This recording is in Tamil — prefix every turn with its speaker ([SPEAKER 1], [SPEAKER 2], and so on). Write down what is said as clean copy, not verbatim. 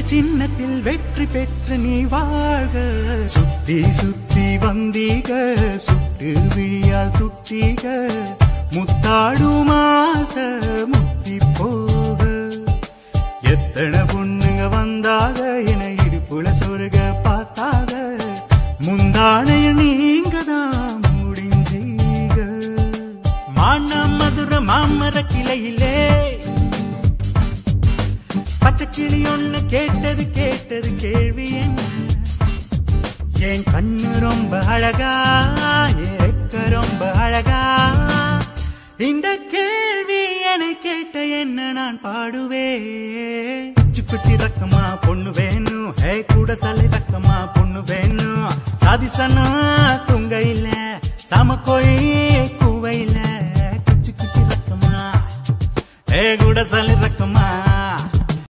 [SPEAKER 1] சின்னத்தில் வெற்றி பெற்று நீ வாழ்க. சுத்தி சுத்தி வந்தீக சுட்டு விழியால் சுட்டீக முத்தாடும் ஆசை முத்தி போக. எத்தனை பொண்ணுங்க வந்தாக என இடுப்புல சொருக பார்த்தாக முந்தானைய நீங்க தான் முடிஞ்சீங்க. மானம் மதுர மாமர கிளையிலே பச்சைக்கிளி ஒண்ணு கேட்டது கேட்டது கேள்வி என்ன? என் கண்ணு ரொம்ப அழகா ஏக்க ரொம்ப அழகா. இந்த கேள்வி என்னை கேட்ட என்ன நான் பாடுவேன். குச்சி குச்சி ரக்கமா பொண்ணு வேணும், ஹே கூட சலை ரக்கமா பொண்ணு வேணும். சாதிசனா துங்க இல்ல சமக்கோழி கூவை இல்ல. குச்சி குச்சி ரக்கமா ஹே கூட சலை ரக்கமா